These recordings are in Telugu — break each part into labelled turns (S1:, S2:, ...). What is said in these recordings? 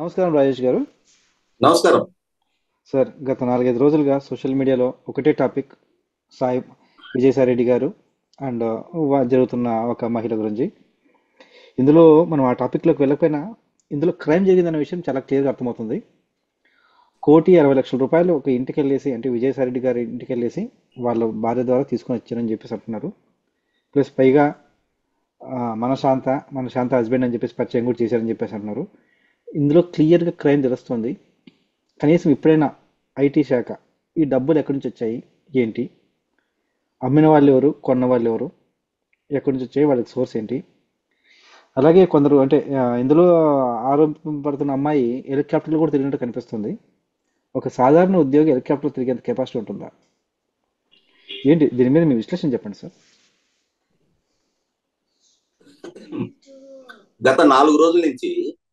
S1: నమస్కారం రాజేష్ గారు.
S2: నమస్కారం.
S1: సార్, గత 4-5 రోజులుగా సోషల్ మీడియాలో ఒకటే టాపిక్, సాయి విజయసాయి రెడ్డి గారు అండ్ జరుగుతున్న ఒక మహిళ గురించి. ఇందులో మనం ఆ టాపిక్లోకి వెళ్ళకపోయినా ఇందులో క్రైమ్ జరిగిందన్న విషయం చాలా క్లియర్గా అర్థమవుతుంది. 1,60,00,000 ఒక ఇంటికి వెళ్ళేసి, అంటే విజయసాయి రెడ్డి గారి ఇంటికి వెళ్ళేసి వాళ్ళ భార్య ద్వారా తీసుకొని వచ్చారని చెప్పేసి అంటున్నారు. ప్లస్ పైగా మన శాంత హస్బెండ్ అని చెప్పేసి పరిచయం కూడా చేశారని చెప్పేసి అంటున్నారు. ఇందులో క్లియర్గా క్రైమ్ తెలుస్తుంది. కనీసం ఇప్పుడైనా ఐటీ శాఖ ఈ డబ్బులు ఎక్కడి నుంచి వచ్చాయి, ఏంటి, అమ్మిన వాళ్ళు ఎవరు, కొన్న వాళ్ళు ఎవరు, ఎక్కడి నుంచి వచ్చాయి, వాళ్ళకి సోర్స్ ఏంటి. అలాగే కొందరు అంటే ఇందులో ఆరోపడుతున్న అమ్మాయి హెలికాప్టర్లు కూడా తిరిగినట్టు కనిపిస్తుంది. ఒక సాధారణ ఉద్యోగి హెలికాప్టర్ తిరిగేంత కెపాసిటీ ఉంటుందా? ఏంటి దీని మీద మీ విశ్లేషణ చెప్పండి సార్.
S2: గత 4 రోజుల నుంచి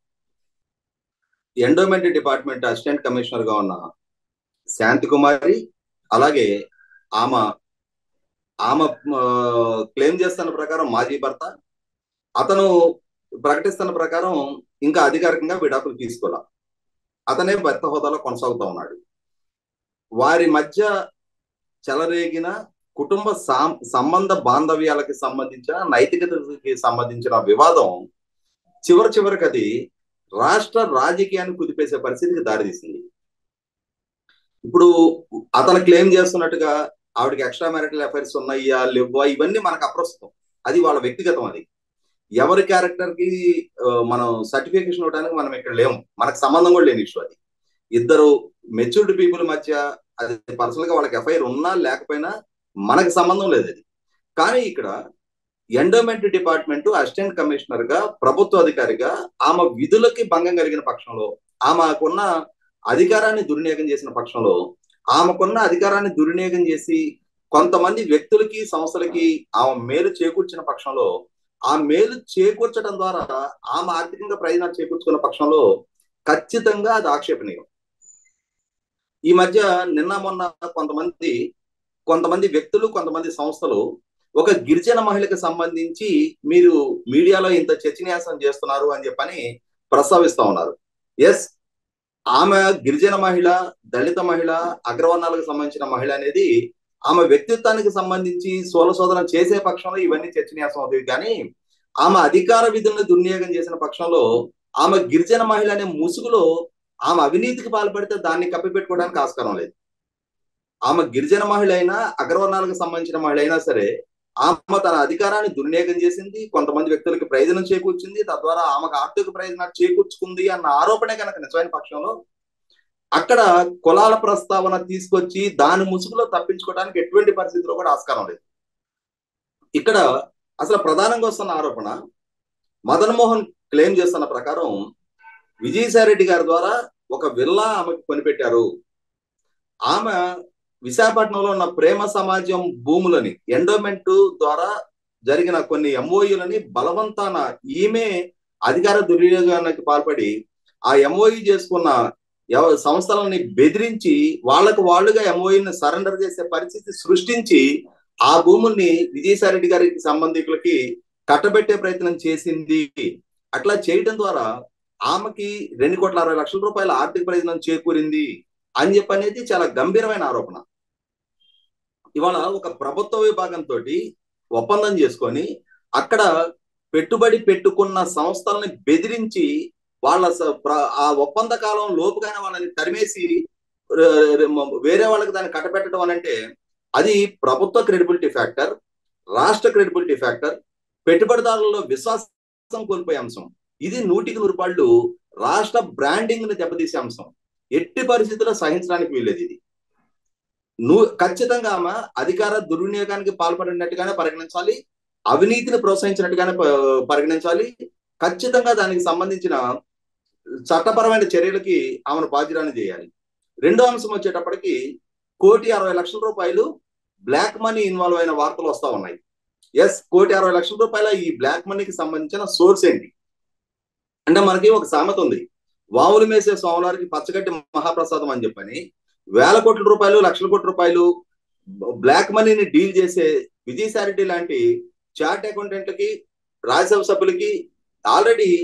S2: ఎండోమెంట్ డిపార్ట్మెంట్ అసిస్టెంట్ కమిషనర్ గా ఉన్న శాంతి కుమారి, అలాగే ఆమె ఆమె క్లెయిమ్ చేస్తున్న ప్రకారం మాజీ భర్త, అతను ప్రకటిస్తున్న ప్రకారం ఇంకా అధికారికంగా విడాకులు తీసుకోవాల. అతనే భర్త హోదాలో కొనసాగుతూ ఉన్నాడు. వారి మధ్య చెలరేగిన కుటుంబ సంబంధ బాంధవ్యాలకి సంబంధించిన, నైతికతకి సంబంధించిన వివాదం చివరికి అది రాష్ట్ర రాజకీయాన్ని కుదిపేసే పరిస్థితికి దారితీసింది. ఇప్పుడు అతను క్లెయిమ్ చేస్తున్నట్టుగా ఆవిడకి ఎక్స్ట్రా మ్యారిటల్ అఫైర్స్ ఉన్నాయా లేవా ఇవన్నీ మనకు అప్రస్తుతం. అది వాళ్ళ వ్యక్తిగతం. అది ఎవరి క్యారెక్టర్ కి మనం సర్టిఫికేషన్ ఇవ్వడానికి మనం ఇక్కడ లేము. మనకు సంబంధం కూడా లేని ఇష్యూ అది. ఇద్దరు మెచ్యూర్డ్ పీపుల్ మధ్య అది పర్సనల్ గా వాళ్ళకి ఎఫ్ఐఆర్ ఉన్నా లేకపోయినా మనకు సంబంధం లేదు అది. కానీ ఇక్కడ ఎండోమెంట్ డిపార్ట్మెంట్ అసిస్టెంట్ కమిషనర్ గా, ప్రభుత్వ అధికారిగా ఆమె విధులకి భంగం కలిగిన పక్షంలో, ఆమెకున్న అధికారాన్ని దుర్వినియోగం చేసిన పక్షంలో, ఆమెకున్న అధికారాన్ని దుర్వినియోగం చేసి కొంతమంది వ్యక్తులకి, సంస్థలకి ఆమె మేలు చేకూర్చిన పక్షంలో, ఆ మేలు చేకూర్చడం ద్వారా ఆమె ఆర్థికంగా ప్రయోజనాలు చేకూర్చుకున్న పక్షంలో ఖచ్చితంగా అది ఆక్షేపణీయం. ఈ మధ్య నిన్న మొన్న కొంతమంది వ్యక్తులు, కొంతమంది సంస్థలు ఒక గిరిజన మహిళకు సంబంధించి మీరు మీడియాలో ఇంత చర్చనీయాంశం చేస్తున్నారు అని చెప్పని ప్రస్తావిస్తా ఉన్నారు. ఎస్, ఆమె గిరిజన మహిళ, దళిత మహిళ, అగ్రవర్ణాలకు సంబంధించిన మహిళ అనేది ఆమె వ్యక్తిత్వానికి సంబంధించి శోధన చేసే పక్షంలో ఇవన్నీ చర్చనీయాంశం అవుతాయి. కానీ ఆమె అధికార విధులను దుర్వినియోగం చేసిన పక్షంలో, ఆమె గిరిజన మహిళ అనే ముసుగులో ఆమె అవినీతికి పాల్పడితే దాన్ని కప్పిపెట్టుకోవడానికి ఆస్కారం లేదు. ఆమె గిరిజన మహిళ అయినా, అగ్రవర్ణాలకు సంబంధించిన మహిళ అయినా సరే, ఆమె తన అధికారాన్ని దుర్వినియోగం చేసింది, కొంతమంది వ్యక్తులకి ప్రయోజనం చేకూర్చింది, తద్వారా ఆమెకు ఆర్థిక ప్రయోజనాలు చేకూర్చుకుంది అన్న ఆరోపణ కనుక నిజమైన పక్షంలో అక్కడ కులాల ప్రస్తావన తీసుకొచ్చి దాని ముసుగులో తప్పించుకోవడానికి ఎటువంటి పరిస్థితిలో కూడా ఆస్కారం లేదు. ఇక్కడ అసలు ప్రధానంగా వస్తున్న ఆరోపణ, మదన్ మోహన్ క్లెయిమ్ చేస్తున్న ప్రకారం విజయసాయి రెడ్డి గారి ద్వారా ఒక విల్లా ఆమెకు కొనిపెట్టారు. ఆమె విశాఖపట్నంలో ఉన్న ప్రేమ సమాజం భూములని ఎండోమెంట్ ద్వారా జరిగిన కొన్ని ఎంఓయూలని బలవంతాన ఈమె అధికార దుర్వినియోగానికి పాల్పడి ఆ ఎంఓయూ చేసుకున్న సంస్థలని బెదిరించి వాళ్ళుగా ఎంఓయూని సరెండర్ చేసే పరిస్థితి సృష్టించి ఆ భూముల్ని విజయసాయి రెడ్డి గారికి సంబంధికులకి కట్టబెట్టే ప్రయత్నం చేసింది. అట్లా చేయడం ద్వారా ఆమెకి 2,60,00,000 రూపాయల ఆర్థిక ప్రయోజనం చేకూరింది అని చెప్పనేది చాలా గంభీరమైన ఆరోపణ. ఇవాళ ఒక ప్రభుత్వ విభాగంతో ఒప్పందం చేసుకొని అక్కడ పెట్టుబడి పెట్టుకున్న సంస్థలని బెదిరించి వాళ్ళ ఆ ఒప్పంద కాలం లోపుగానే వాళ్ళని తరిమేసి వేరే వాళ్ళకి దాన్ని కట్టబెట్టడం అని అంటే అది ప్రభుత్వ క్రెడిబిలిటీ ఫ్యాక్టర్, రాష్ట్ర క్రెడిబిలిటీ ఫ్యాక్టర్, పెట్టుబడిదారులలో విశ్వాసం కోల్పోయే అంశం. ఇది 100% రాష్ట్ర బ్రాండింగ్ ని దెబ్బతీసే అంశం. ఎట్టి పరిస్థితుల్లో సహించడానికి వీల్లేదు. ఇది ఖచ్చితంగా ఆమె అధికార దుర్వినియోగానికి పాల్పడినట్టుగానే పరిగణించాలి, అవినీతిని ప్రోత్సహించినట్టుగానే పరిగణించాలి. ఖచ్చితంగా దానికి సంబంధించిన చట్టపరమైన చర్యలకి ఆమెను బాధ్యురాన్ని చేయాలి. రెండో అంశం వచ్చేటప్పటికి 1,60,00,000 రూపాయలు బ్లాక్ మనీ ఇన్వాల్వ్ అయిన వార్తలు వస్తా ఉన్నాయి. ఎస్, 1,60,00,000 రూపాయల ఈ బ్లాక్ మనీకి సంబంధించిన సోర్స్ ఏంటి అంటే, మనకి ఒక సామెత ఉంది, వావులు మేసే స్వాములారికి పచ్చగడ్డి మహాప్రసాదం అని చెప్పని. వేల కోట్ల రూపాయలు, లక్షల కోట్ల రూపాయలు బ్లాక్ మనీని డీల్ చేసే విజయసాయి రెడ్డి లాంటి చార్ట్ అకౌంటెంట్లకి, రాజ్యసభ సభ్యులకి ఆల్రెడీ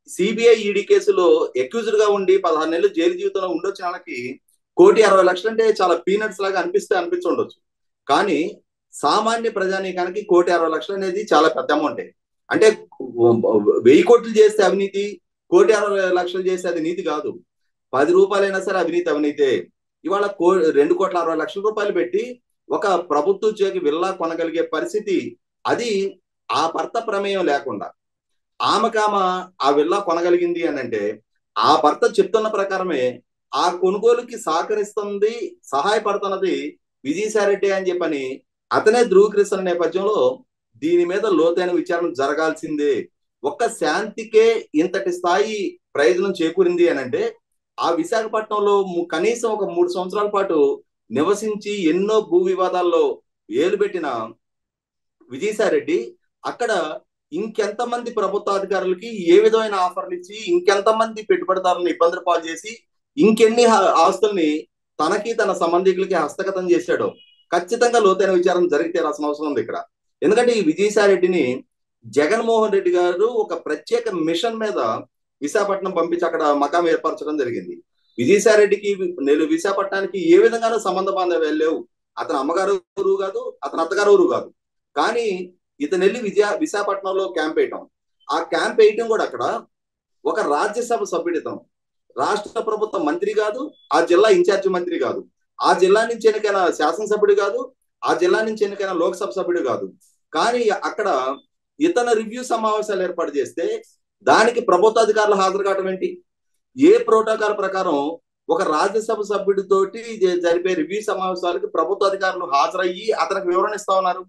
S2: సిబిఐ ఈడీ కేసులో అక్యూజ్డ్ గా ఉండి 16 నెలలు జైలు జీవితంలో ఉండొచ్చిన వాళ్ళకి 1,60,00,000 అంటే చాలా పీనట్స్ లాగా అనిపించొచ్చు. కానీ సామాన్య ప్రజానీకానికి 1,60,00,000 అనేది చాలా పెద్ద అమౌంట్. అంటే 1000 కోట్లు చేస్తే అవినీతి, 1,60,00,000 చేస్తే అది నీతి కాదు. 10 రూపాయలైనా సరే అవినీతే. ఇవాళ 2,60,00,000 పెట్టి ఒక ప్రభుత్వ ఉద్యోగి విల్లా కొనగలిగే పరిస్థితి, అది ఆ భర్త ప్రమేయం లేకుండా ఆమెకామ ఆ విల్లా కొనగలిగింది అని అంటే ఆ భర్త చెప్తున్న ప్రకారమే ఆ కొనుగోలుకి సహకరిస్తుంది, సహాయపడుతున్నది విజయసాయిరెడ్డి అని చెప్పని అతనే ధృవీకరిస్తున్న నేపథ్యంలో దీని మీద లోతైన విచారణ జరగాల్సిందే. ఒక్క శాంతికే ఇంతటి స్థాయి ప్రయోజనం చేకూరింది అని అంటే ఆ విశాఖపట్నంలో కనీసం ఒక 3 సంవత్సరాల పాటు నివసించి ఎన్నో భూ వివాదాల్లో ఏలుబెట్టిన విజయసాయిరెడ్డి అక్కడ ఇంకెంతమంది ప్రభుత్వ అధికారులకి ఏ విధమైన ఆఫర్లు ఇచ్చి, ఇంకెంతమంది పెట్టుబడిదారులను ఇబ్బందులు పాలు చేసి, ఇంకెన్ని ఆస్తుల్ని తనకి తన సంబంధికులకి హస్తగతం చేశాడో ఖచ్చితంగా లోతైన విచారణ జరిగితే రాసిన అవసరం ఉంది ఇక్కడ. ఎందుకంటే ఈ విజయసాయిరెడ్డిని జగన్మోహన్ రెడ్డి గారు ఒక ప్రత్యేక మిషన్ మీద విశాఖపట్నం పంపించి అక్కడ మకాం ఏర్పరచడం జరిగింది. విజయసాయిరెడ్డికి విశాఖపట్నానికి ఏ విధంగానూ సంబంధ బాంధవ్యాలు లేవు. అతని అమ్మగారు ఊరు కాదు, అతని అత్తగారు ఊరు కాదు. కానీ ఇతను వెళ్ళి విశాఖపట్నంలో క్యాంప్ వేయటం, ఆ క్యాంప్ వేయటం కూడా అక్కడ ఒక రాజ్యసభ సభ్యుడితం, రాష్ట్ర ప్రభుత్వ మంత్రి కాదు, ఆ జిల్లా ఇన్ఛార్జి మంత్రి కాదు, ఆ జిల్లా నుంచి ఎన్నికైన శాసనసభ్యుడు కాదు, ఆ జిల్లా నుంచి ఎన్నికైన లోక్సభ సభ్యుడు కాదు. కానీ అక్కడ ఇతను రివ్యూ సమావేశాలు ఏర్పాటు చేస్తే దానికి ప్రభుత్వ అధికారులు హాజరు కావడం ఏంటి? ఏ ప్రోటోకాల్ ప్రకారం ఒక రాజ్యసభ సభ్యుడితోటి జరిపే రివ్యూ సమావేశాలకు ప్రభుత్వ అధికారులు హాజరయ్యి అతనికి వివరణ ఇస్తా ఉన్నారు?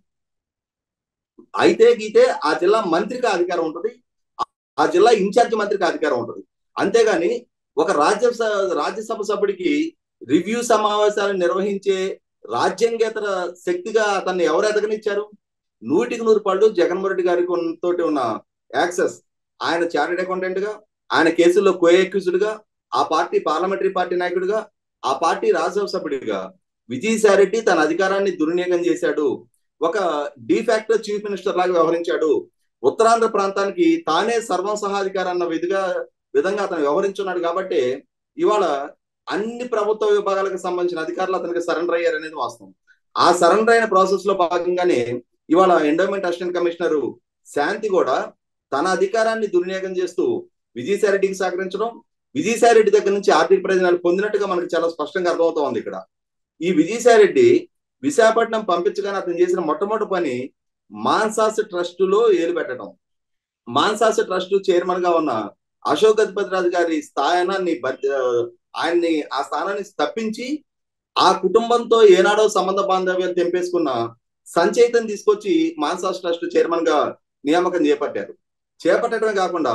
S2: అయితే గీతే ఆ జిల్లా మంత్రికి అధికారం ఉంటుంది, ఆ జిల్లా ఇన్ఛార్జి మంత్రికి అధికారం ఉంటుంది. అంతేగాని ఒక రాజ్యసభ సభ్యుడికి రివ్యూ సమావేశాలు నిర్వహించే రాజ్యాంగేతర శక్తిగా అతన్ని ఎవరు ఎదగనిచ్చారు? 100% జగన్మోహన్ రెడ్డి గారికి తోటి ఉన్న యాక్సెస్, ఆయన చార్టెడ్ అకౌంటెంట్ గా, ఆయన కేసుల్లో కో అక్యూజ్డ్ గా, ఆ పార్టీ పార్లమెంటరీ పార్టీ నాయకుడిగా, ఆ పార్టీ రాజ్యసభ సభ్యుడిగా విజయసాయిరెడ్డి తన అధికారాన్ని దుర్వినియోగం చేశాడు. ఒక డిఫాక్టో చీఫ్ మినిస్టర్ లాగా వ్యవహరించాడు. ఉత్తరాంధ్ర ప్రాంతానికి తానే సర్వం సహాధికారి అన్న విధంగా అతను వ్యవహరించున్నాడు. కాబట్టి ఇవాళ అన్ని ప్రభుత్వ విభాగాలకు సంబంధించిన అధికారులు అతనికి సరెండర్ అయ్యారు అనేది వాస్తవం. ఆ సరెండర్ అయిన ప్రాసెస్ లో భాగంగానే ఇవాళ ఎండోమెంట్ అసిస్టెంట్ కమిషనర్ శాంతి కూడా తన అధికారాన్ని దుర్వినియోగం చేస్తూ విజయసాయిరెడ్డికి సహకరించడం, విజయసాయిరెడ్డి దగ్గర నుంచి ఆర్థిక ప్రయోజనాలు పొందినట్టుగా మనకు చాలా స్పష్టంగా అర్థమవుతా ఉంది. ఇక్కడ ఈ విజయసాయిరెడ్డి విశాఖపట్నం పంపించగానే అతను చేసిన మొట్టమొదటి పని మాన్సాస్ ట్రస్టులో ఏలు పెట్టడం. మాన్సాస్ ట్రస్ట్ చైర్మన్ గా ఉన్న అశోక్ గజపతిరాజు గారి ఆయన్ని ఆ స్థానాన్ని తప్పించి ఆ కుటుంబంతో ఏనాడో సంబంధ బాంధవ్యాలు తెంపేసుకున్న సంచయితను తీసుకొచ్చి మాన్సాస్ ట్రస్ట్ చైర్మన్ గా నియామకం చేపట్టడమే కాకుండా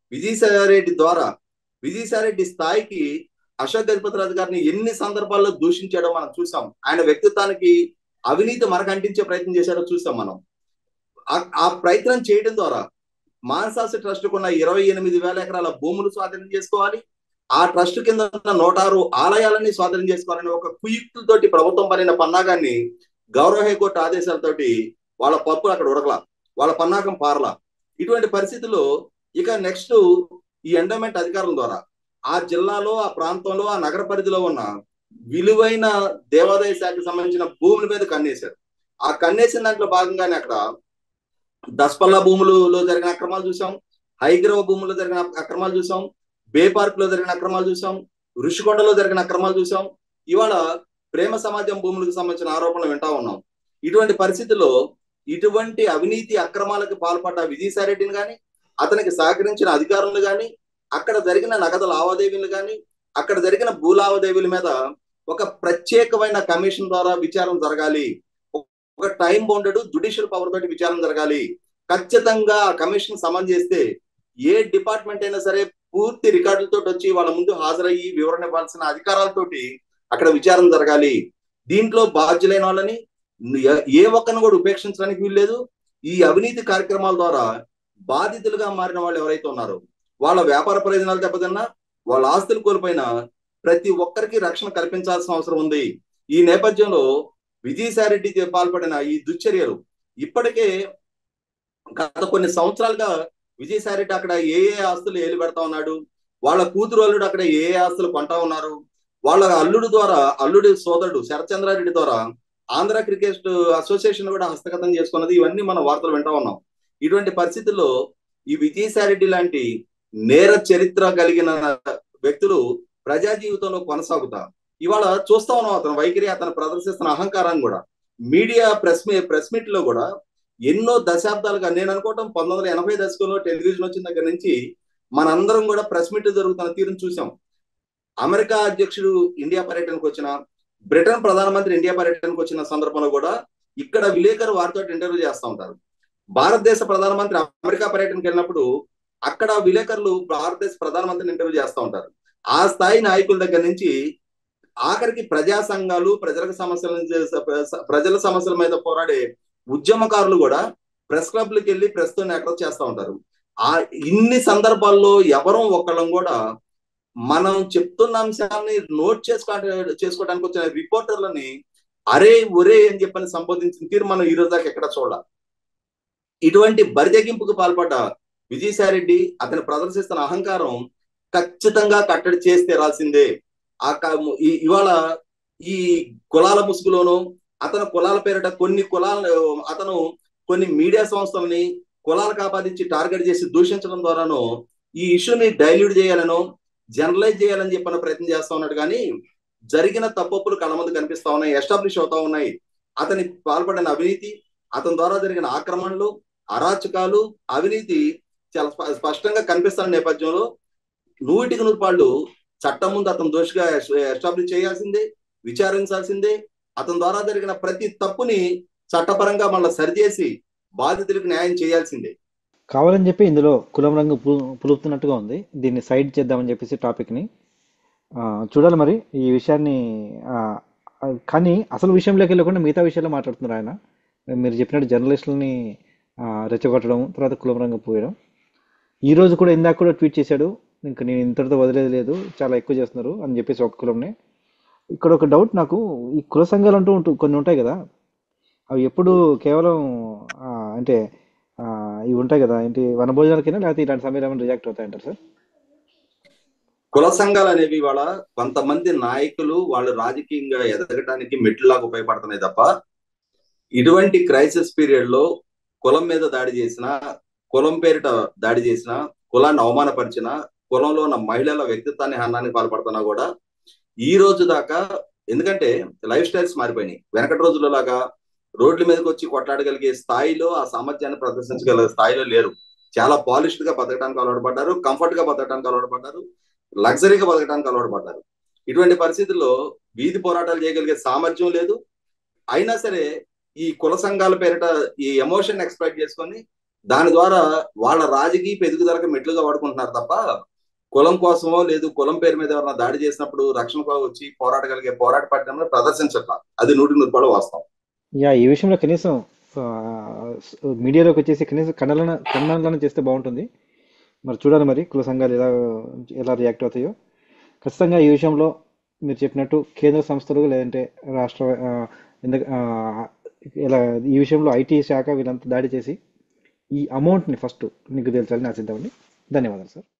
S2: విజయసాయిరెడ్డి స్థాయికి అశోక్ గజపతిరాజు గారిని ఎన్ని సందర్భాల్లో దూషించాడో మనం చూసాం. ఆయన వ్యక్తిత్వానికి అవినీతి మరకంటించే ప్రయత్నం చేశాడో చూసాం మనం. ఆ ప్రయత్నం చేయడం ద్వారా మాన్సాస్ ట్రస్ట్ కున్న 28,000 ఎకరాల భూములు స్వాధీనం చేసుకోవాలి, ఆ ట్రస్ట్ కింద ఉన్న 106 ఆలయాలని స్వాధీనం చేసుకోవాలని ఒక కుయుక్తులతోటి ప్రభుత్వం పడిన పన్నాగాన్ని గౌరవ హైకోర్టు ఆదేశాలతోటి వాళ్ళ పప్పులు అక్కడ ఉడకలా, వాళ్ళ పన్నాగం పారలా. ఇటువంటి పరిస్థితుల్లో ఇక నెక్స్ట్ ఈ ఎండోమెంట్ అధికారుల ద్వారా ఆ జిల్లాలో, ఆ ప్రాంతంలో, ఆ నగర పరిధిలో ఉన్న విలువైన దేవాదాయ శాఖకు సంబంధించిన భూముల మీద కన్నేశారు. ఆ కన్నేసిన దాంట్లో భాగంగానే అక్కడ దస్పల్లా భూములలో జరిగిన అక్రమాలు చూసాం, హైగ్రవ భూముల్లో జరిగిన అక్రమాలు చూసాం, బే పార్క్ లో జరిగిన అక్రమాలు చూసాం, ఋషికొండలో జరిగిన అక్రమాలు చూసాం. ఇవాళ ప్రేమ సమాజం భూములకు సంబంధించిన ఆరోపణలు వింటా ఉన్నాం. ఇటువంటి పరిస్థితుల్లో ఇటువంటి అవినీతి అక్రమాలకు పాల్పడ్డ విజయసాయిరెడ్డిని కానీ, అతనికి సహకరించిన అధికారులు కానీ, అక్కడ జరిగిన నగదు లావాదేవీలు కానీ, అక్కడ జరిగిన భూ లావాదేవీల మీద ఒక ప్రత్యేకమైన కమిషన్ ద్వారా విచారణ జరగాలి. ఒక టైం బౌండెడ్ జుడిషియల్ పవర్ తోటి విచారణ జరగాలి. ఖచ్చితంగా ఆ కమిషన్ సమన్ చేస్తే ఏ డిపార్ట్మెంట్ అయినా సరే పూర్తి రికార్డులతో వచ్చి వాళ్ళ ముందు హాజరయ్యి వివరణ ఇవ్వాల్సిన అధికారాలతోటి అక్కడ విచారణ జరగాలి. దీంట్లో బాధ్యులైన వాళ్ళని ఏ ఒక్కరిని కూడా ఉపేక్షించడానికి వీల్లేదు. ఈ అవినీతి కార్యక్రమాల ద్వారా బాధితులుగా మారిన వాళ్ళు ఎవరైతే ఉన్నారో, వాళ్ళ వ్యాపార ప్రయోజనాలు దెబ్బతిన్నా, వాళ్ళ ఆస్తులు కోల్పోయినా ప్రతి ఒక్కరికి రక్షణ కల్పించాల్సిన అవసరం ఉంది. ఈ నేపథ్యంలో విజయసాయిరెడ్డి పాల్పడిన ఈ దుశ్చర్యలు ఇప్పటికే గత కొన్ని సంవత్సరాలుగా విజయసాయి రెడ్డి అక్కడ ఏ ఏ ఆస్తులు ఏలు పెడతా ఉన్నాడు, వాళ్ళ కూతురు అల్లుడు అక్కడ ఏ ఏ ఆస్తులు కొంటా ఉన్నారు, వాళ్ళ అల్లుడు ద్వారా, అల్లుడి సోదరుడు శరత్చంద్రారెడ్డి ద్వారా ఆంధ్ర క్రికెట్ అసోసియేషన్ కూడా హస్తగతం చేసుకున్నది, ఇవన్నీ మనం వార్తలు వింటా ఉన్నాం. ఇటువంటి పరిస్థితుల్లో ఈ విజయసాయి రెడ్డి లాంటి నేర చరిత్ర కలిగిన వ్యక్తులు ప్రజా జీవితంలో కొనసాగుతా ఇవాళ చూస్తా ఉన్నాం. అతను వైఖరి, అతను ప్రదర్శిస్తున్న అహంకారాన్ని కూడా మీడియా ప్రెస్ మీట్ లో కూడా ఎన్నో దశాబ్దాలుగా, నేను అనుకోవటం 1980 దశకంలో టెలివిజన్ వచ్చిన దగ్గర నుంచి మనందరం కూడా ప్రెస్ మీట్ జరుగుతున్న తీరును చూసాం. అమెరికా అధ్యక్షుడు ఇండియా పర్యటనకు వచ్చిన, బ్రిటన్ ప్రధానమంత్రి ఇండియా పర్యటనకు వచ్చిన సందర్భంలో కూడా ఇక్కడ విలేకరు వారితో ఇంటర్వ్యూ చేస్తూ ఉంటారు. భారతదేశ ప్రధానమంత్రి అమెరికా పర్యటనకు వెళ్ళినప్పుడు అక్కడ విలేకరులు భారతదేశ ప్రధానమంత్రిని ఇంటర్వ్యూ చేస్తూ ఉంటారు. ఆ స్థాయి నాయకుల దగ్గర నుంచి ఆఖరికి ప్రజా సంఘాలు, ప్రజల సమస్యల మీద పోరాడే ఉద్యమకారులు కూడా ప్రెస్ క్లబ్లకు వెళ్ళి ప్రెస్ తో అటాచ్ చేస్తూ ఉంటారు. ఇన్ని సందర్భాల్లో ఎవరో ఒకళ్ళం కూడా మనం చెప్తున్న అంశాన్ని నోట్ చేసుకోవడానికి వచ్చిన రిపోర్టర్లని అరే ఒరే అని చెప్పని సంబోధించిన తీరు మనం ఈ రోజు దాకా ఎక్కడ చూడాలి. ఇటువంటి బరితెగింపుకు పాల్పడ్డ విజయసాయి రెడ్డి, అతను ప్రదర్శిస్తున్న అహంకారం ఖచ్చితంగా కట్టడి చేసి తీరాల్సిందే. ఇవాళ ఈ కులాల ముసుగులోనూ అతను కులాల పేరిట అతను కొన్ని మీడియా సంస్థల్ని కులాలకు ఆపాదించి టార్గెట్ చేసి దూషించడం ద్వారానో ఈ ఇష్యూని డైల్యూట్ చేయాలనో జనరలైజ్ చేయాలని చెప్పిన ప్రయత్నం చేస్తా ఉన్నాడు. కానీ జరిగిన తప్పులు కళ్ళ ముందు కనిపిస్తా ఉన్నాయి, ఎస్టాబ్లిష్ అవుతా ఉన్నాయి. అతని పాల్పడిన అవినీతి, అతని ద్వారా జరిగిన ఆక్రమణలు, అరాచకాలు, అవినీతి చాలా స్పష్టంగా కనిపిస్తున్న నేపథ్యంలో 100% చట్టం ముందు అతను దోషిగా ఎస్టాబ్లిష్ చేయాల్సిందే, విచారించాల్సిందే. అతని ద్వారా జరిగిన ప్రతి తప్పుని చట్టపరంగా మళ్ళీ సరిచేసి బాధితులకు న్యాయం చేయాల్సిందే.
S1: కావాలని చెప్పి ఇందులో కులం రంగు పులుపుతున్నట్టుగా ఉంది. దీన్ని సైడ్ చేద్దామని చెప్పేసి టాపిక్ని చూడాలి మరి ఈ విషయాన్ని. కానీ అసలు విషయంలోకి వెళ్ళకుండా మిగతా విషయాల్లో మాట్లాడుతున్నారు ఆయన. మీరు చెప్పినట్టు జర్నలిస్టులని రెచ్చగొట్టడం, తర్వాత కులం రంగు పోయడం. ఈ రోజు కూడా ఇందాక కూడా ట్వీట్ చేశాడు, ఇంకా నేను ఇంతటితో వదిలేదు లేదు, చాలా ఎక్కువ చేస్తున్నారు అని చెప్పేసి ఒక కులంని. ఇక్కడ ఒక డౌట్ నాకు, ఈ కుల సంఘాలు అంటూ కొన్ని ఉంటాయి కదా, అవి ఎప్పుడు కేవలం అంటే ఇవి ఉంటాయి కదా, ఏంటి వనభోజనాలకైనా లేకపోతే ఇలాంటి సమయంలో ఏమైనా రియాక్ట్ అవుతాయంటారు సార్?
S2: కుల సంఘాలు అనేవి ఇవాళ కొంతమంది నాయకులు వాళ్ళు రాజకీయంగా ఎదగటానికి మెట్లులాగా ఉపయోగపడుతున్నాయి తప్ప, ఇటువంటి క్రైసిస్ పీరియడ్ లో కులం మీద దాడి చేసిన, కులం పేరిట దాడి చేసిన, కులాన్ని అవమానపరిచిన, కులంలో ఉన్న మహిళల వ్యక్తిత్వాన్ని హనానికి పాల్పడుతున్నా కూడా ఈ రోజు దాకా, ఎందుకంటే లైఫ్ స్టైల్స్ మారిపోయినాయి. వెనకటి రోజుల్లో లాగా రోడ్ల మీదకి వచ్చి కొట్లాడగలిగే స్థాయిలో, ఆ సామర్థ్యాన్ని ప్రదర్శించగలిగే స్థాయిలో లేరు. చాలా పాలిష్డ్ గా బతకడానికి అలవాటు పడ్డారు, కంఫర్ట్ గా బతకడానికి అలవాటు పడ్డారు, లగ్జరీగా బతకడానికి అలవాటు పడ్డారు. ఇటువంటి పరిస్థితుల్లో వీధి పోరాటాలు చేయగలిగే సామర్థ్యం లేదు. అయినా సరే ఈ కుల సంఘాల పేరిట ఈ ఎమోషన్ ఎక్స్ప్లైట్ చేసుకొని దాని ద్వారా వాళ్ళ రాజకీయ ఎదుగుదలకు మెట్లుగా వాడుకుంటున్నారు తప్ప, కులం కోసమో లేదు కులం పేరు మీద ఎవరైనా దాడి చేసినప్పుడు రక్షణకు వచ్చి పోరాడగలిగే పోరాట పట్టణంలో ప్రదర్శించట్ల. అది 100% వాస్తవం.
S1: ఈ విషయంలో కనీసం మీడియాలోకి వచ్చేసి కనీసం ఖండనలను చేస్తే బాగుంటుంది. మరి చూడాలి మరి కుల సంఘాలు ఎలా రియాక్ట్ అవుతాయో. ఖచ్చితంగా ఈ విషయంలో మీరు చెప్పినట్టు కేంద్ర సంస్థలు లేదంటే రాష్ట్ర ఇలా ఈ విషయంలో ఐటీ శాఖ వీళ్ళంతా దాడి చేసి ఈ అమౌంట్ని ఫస్ట్ నిగ్గు తేల్చాలని ఆశిద్దామండి. ధన్యవాదాలు సార్.